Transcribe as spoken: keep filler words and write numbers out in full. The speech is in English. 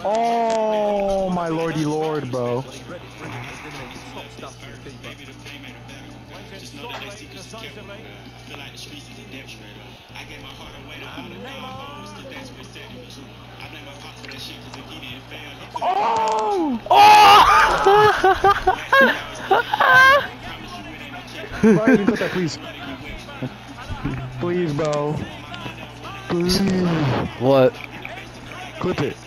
Oh my lordy lord, bro. Oh! Oh! Bro, you can clip that, please. Please, bro. Please. What? Clip it.